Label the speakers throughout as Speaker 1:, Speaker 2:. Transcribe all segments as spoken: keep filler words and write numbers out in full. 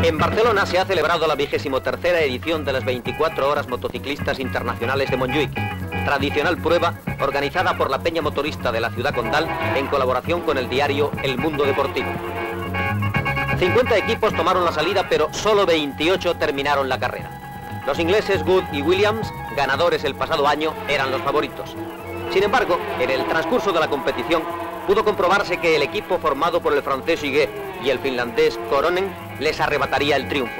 Speaker 1: En Barcelona se ha celebrado la vigésimo tercera edición de las veinticuatro horas motociclistas internacionales de Montjuïc, tradicional prueba organizada por la Peña Motorista de la Ciudad Condal en colaboración con el diario El Mundo Deportivo. cincuenta equipos tomaron la salida, pero solo veintiocho terminaron la carrera. Los ingleses Good y Williams, ganadores el pasado año, eran los favoritos. Sin embargo, en el transcurso de la competición, pudo comprobarse que el equipo formado por el francés Higuet y el finlandés Koronen les arrebataría el triunfo.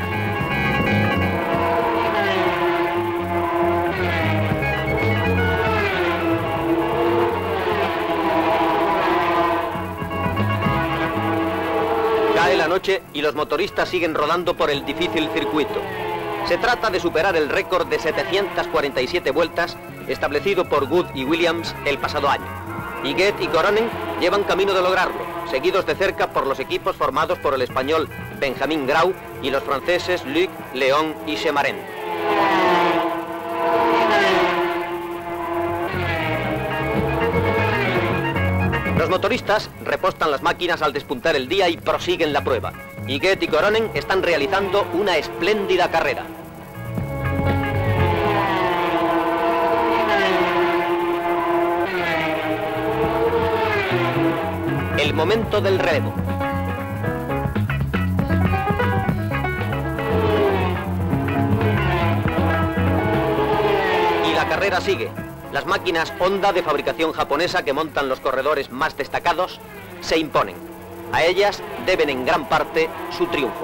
Speaker 1: Cae la noche y los motoristas siguen rodando por el difícil circuito. Se trata de superar el récord de setecientas cuarenta y siete vueltas establecido por Good y Williams el pasado año. Higuet y Koronen llevan camino de lograrlo, seguidos de cerca por los equipos formados por el español Benjamin Grau y los franceses Luc, Léon y Chemarén. Los motoristas repostan las máquinas al despuntar el día y prosiguen la prueba. Higuet y Koronen están realizando una espléndida carrera. El momento del relevo. Y la carrera sigue. Las máquinas Honda de fabricación japonesa que montan los corredores más destacados se imponen. A ellas deben en gran parte su triunfo.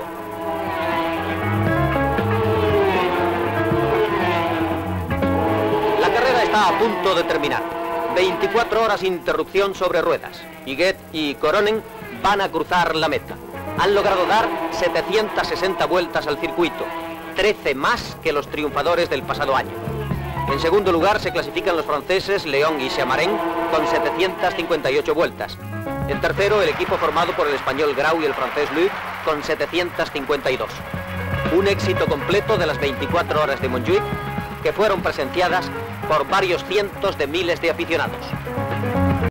Speaker 1: La carrera está a punto de terminar. veinticuatro horas sin interrupción sobre ruedas. Higuet y Koronen van a cruzar la meta. Han logrado dar setecientas sesenta vueltas al circuito, trece más que los triunfadores del pasado año. En segundo lugar se clasifican los franceses Léon y Chemarén con setecientas cincuenta y ocho vueltas. En tercero, el equipo formado por el español Grau y el francés Luc con setecientas cincuenta y dos. Un éxito completo de las veinticuatro horas de Montjuïc que fueron presenciadas por varios cientos de miles de aficionados.